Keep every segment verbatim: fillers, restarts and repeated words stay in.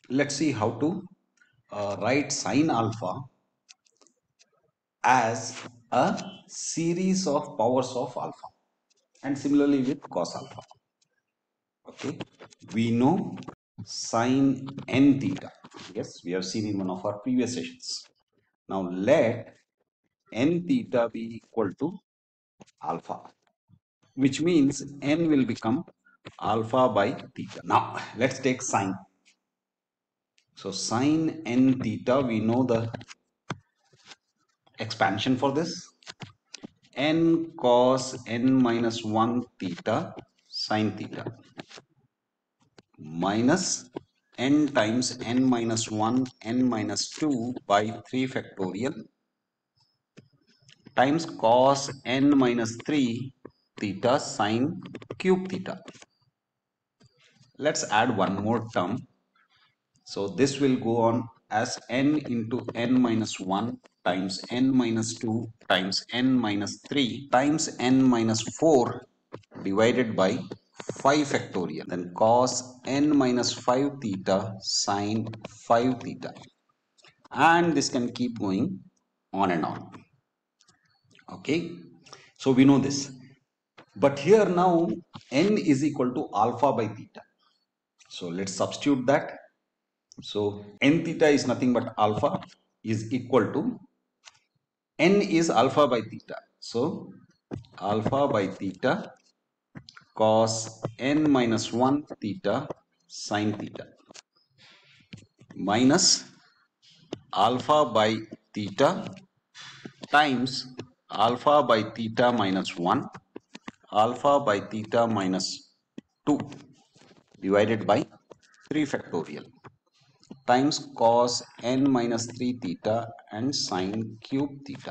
let's see how to uh, write sine alpha as a series of powers of alpha, and similarly with cos alpha. Okay, we know sine n theta. Yes, we have seen in one of our previous sessions. Now let n theta be equal to alpha, which means n will become alpha by theta. Now let's take sine. So sine n theta, we know the expansion for this. N cos n minus one theta sine theta minus n times n minus one n minus two by three factorial times cos n minus three theta sine cube theta. Let's add one more term. So this will go on as n into n minus one times n minus two times n minus three times n minus four divided by five factorial. Then cos n minus five theta sine five theta. And this can keep going on and on. Okay. So we know this. But here now n is equal to alpha by theta. So let's substitute that. So n theta is nothing but alpha is equal to n is alpha by theta. So alpha by theta cos n minus one theta sine theta minus alpha by theta times alpha by theta minus one alpha by theta minus two divided by three factorial times cos n minus three theta and sine cube theta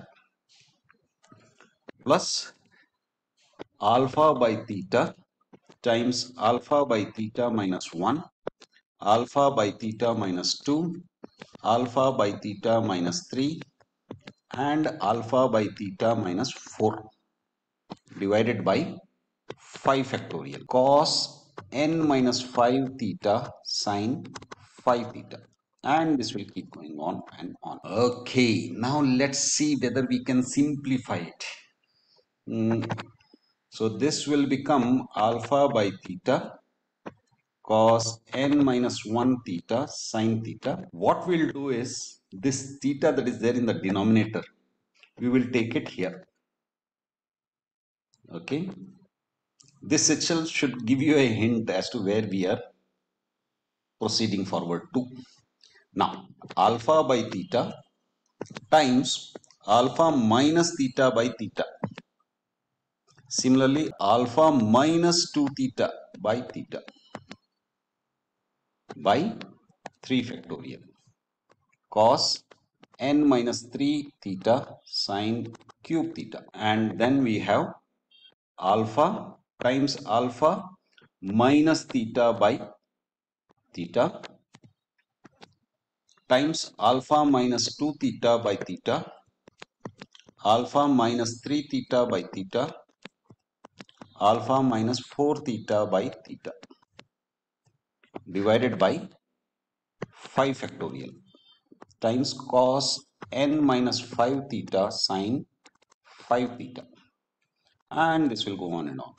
plus alpha by theta times alpha by theta minus one alpha by theta minus two alpha by theta minus three and alpha by theta minus four divided by five factorial cos n minus five theta sine five theta, and this will keep going on and on. Okay, now let's see whether we can simplify it. Mm. So this will become alpha by theta cos n minus one theta sine theta. What we'll do is this theta that is there in the denominator, we will take it here. Okay, this itself should give you a hint as to where we are proceeding forward to. Now alpha by theta times alpha minus theta by theta. Similarly alpha minus two theta by theta by three factorial cos n minus three theta sine cube theta, and then we have alpha times alpha minus theta by theta times alpha minus two theta by theta alpha minus three theta by theta alpha minus four theta by theta divided by five factorial times cos n minus five theta sine five theta, and this will go on and on.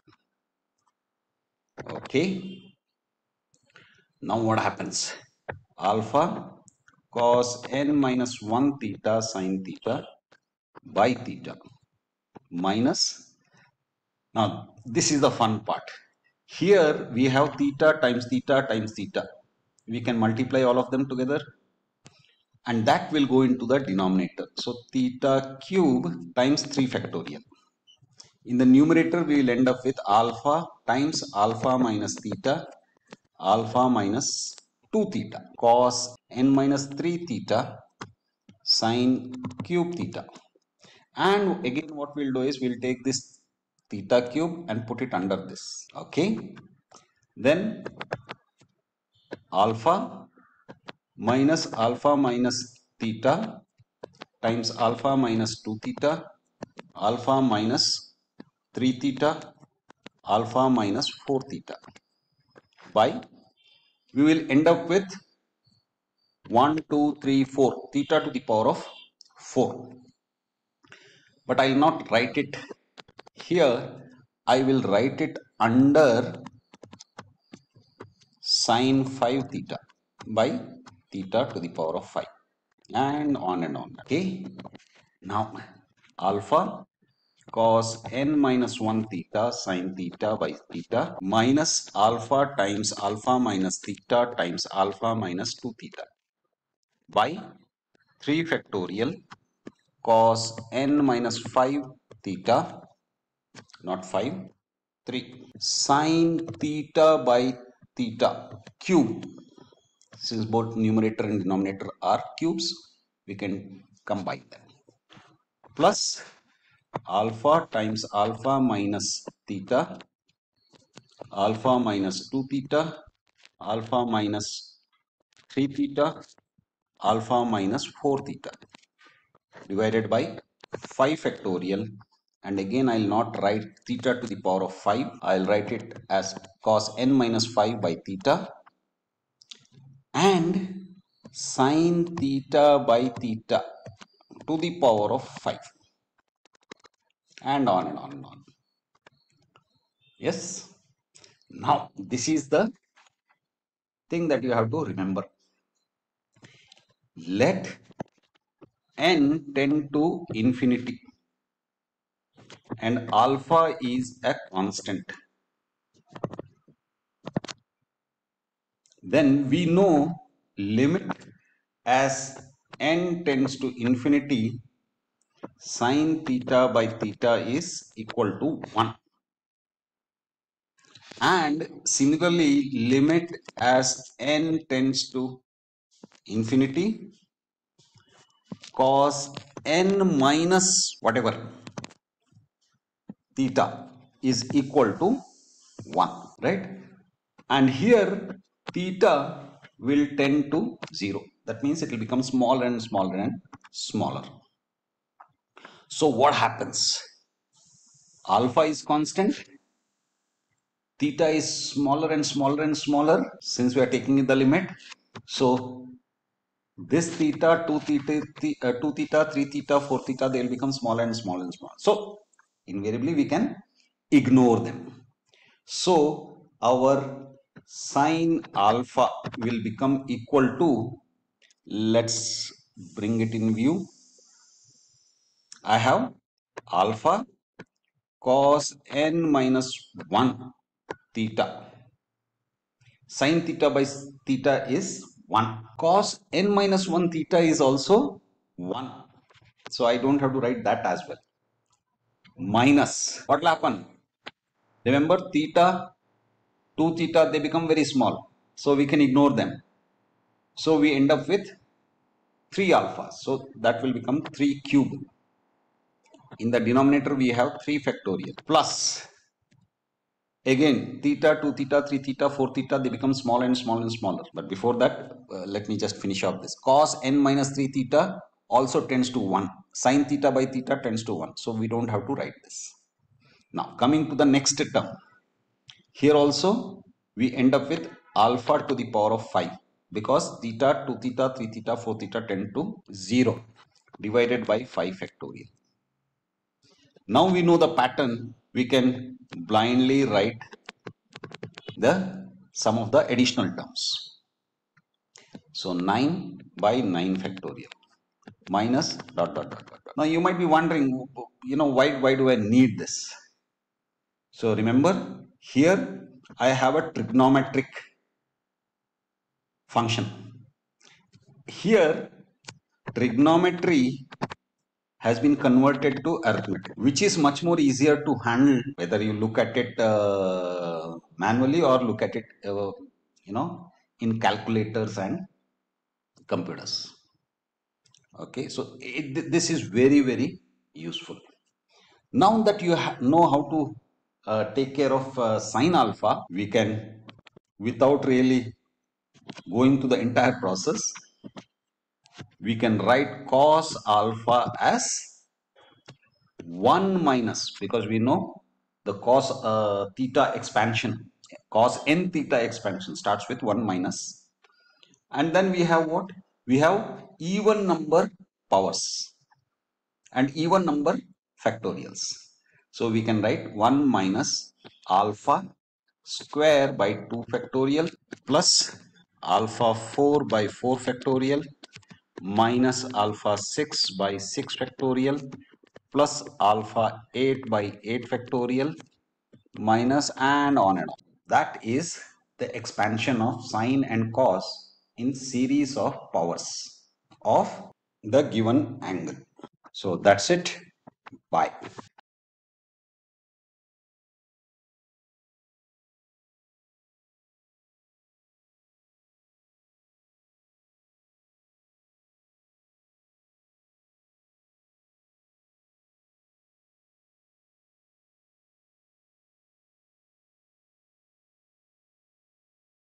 Okay, now what happens? Alpha cos n minus one theta sine theta by theta minus, now this is the fun part. Here we have theta times theta times theta. We can multiply all of them together and that will go into the denominator. So theta cube times three factorial. In the numerator we will end up with alpha times alpha minus theta alpha minus two theta cos n minus three theta sine cube theta, and again what we'll do is we'll take this theta cube and put it under this. Okay, then alpha minus alpha minus theta times alpha minus two theta alpha minus three theta alpha minus four theta by, we will end up with one, two, three, four, theta to the power of four. But I will not write it here. I will write it under sine five theta by theta to the power of five, and on and on. Okay. Now alpha cos n minus one theta sine theta by theta minus alpha times alpha minus theta times alpha minus two theta by three factorial cos n minus five theta, not five, three, sine theta by theta cube. Since both numerator and denominator are cubes, we can combine them. Plus alpha times alpha minus theta, alpha minus two theta, alpha minus three theta, alpha minus four theta divided by five factorial, and again I will not write theta to the power of five. I will write it as cos n minus five by theta and sine theta by theta to the power of five, and on and on and on. Yes. Now this is the thing that you have to remember. Let n tend to infinity and alpha is a constant. Then we know limit as n tends to infinity, sine theta by theta is equal to one. And similarly, limit as n tends to infinity, cos n minus whatever theta is equal to one, right? And here theta will tend to zero. That means it will become smaller and smaller and smaller. So what happens? Alpha is constant, theta is smaller and smaller and smaller since we are taking the limit. So this theta, two theta, uh, two theta, three theta, four theta, they will become smaller and smaller and smaller. So invariably we can ignore them. So our sine alpha will become equal to, let's bring it in view. I have alpha cos n minus one theta. Sine theta by theta is one. Cos n minus one theta is also one. So I don't have to write that as well. Minus, what will happen? Remember theta, two theta, they become very small. So we can ignore them. So we end up with three alpha. So that will become three cube. In the denominator we have three factorial plus again theta, two theta, three theta, four theta, they become smaller and smaller and smaller. But before that, uh, let me just finish off this. Cos n minus three theta also tends to one. Sine theta by theta tends to one. So we don't have to write this. Now coming to the next term. Here also we end up with alpha to the power of five because theta, two theta, three theta, four theta tend to zero divided by five factorial. Now we know the pattern, we can blindly write the sum of the additional terms. So nine by nine factorial minus dot dot dot dot. Now you might be wondering, you know, why, why do I need this? So remember, here I have a trigonometric function. Here trigonometry has been converted to arithmetic, which is much more easier to handle whether you look at it uh, manually or look at it uh, you know in calculators and computers. Okay, so it, this is very very useful. Now that you know how to uh, take care of uh, sine alpha, we can, without really going to the entire process, we can write cos alpha as one minus, because we know the cos uh, theta expansion, cos n theta expansion starts with one minus, and then we have what? We have even number powers and even number factorials. So we can write one minus alpha square by two factorial plus alpha four by four factorial minus alpha six by six factorial plus alpha eight by eight factorial minus and on and on. That is the expansion of sine and cos in series of powers of the given angle. So that's it. Bye.